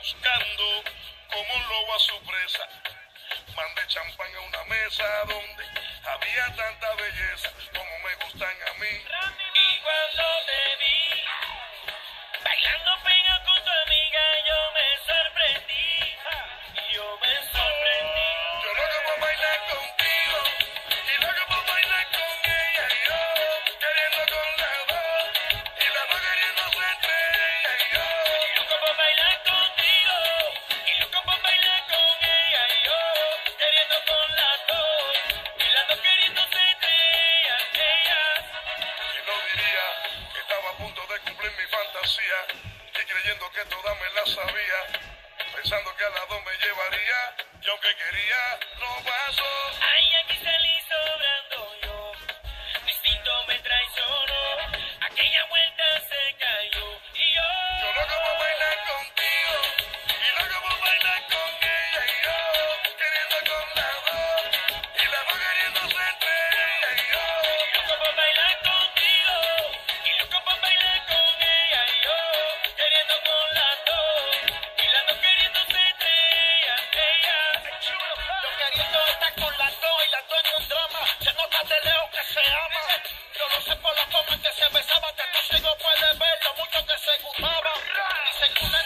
buscando como un lobo a su presa. Mandé champán a una mesa donde había tanta belleza como me gustan a mí. Y cuando te vi bailando pega con tu amiga, yo me sorprendí. Yo me sorprendí. Yo loco por bailar contigo y loco por bailar con ella y yo queriendo con las dos y las dos queriéndose entre ella y yo. Loco por bailar contigo y loco por bailar con ella y yo queriendo con las dos y las dos queriéndose entre ellas. Y no diría que estaba a punto de cumplir mi fantasía y creyendo que toda me la sabía, pensando que a las dos me llevaría y aunque quería no pasó. Ay, aquí salí sobrando yo, mi instinto me traicionó, aquella vuelta se cayó y Yo loco por bailar contigo y loco por bailar con ella y yo queriendo con las dos y las dos queriéndose entre ella y yo. loco por bailar contigo y loco por bailar con ella y yo queriendo con las dos y las dos queriéndose entre ellas. Yo queriendo estar con las dos y las dos en un drama, se nota de lejos que se ama. Yo no sé por la forma en que se besaban, que no sigo puede ver lo mucho que se gustaban. Dicen que una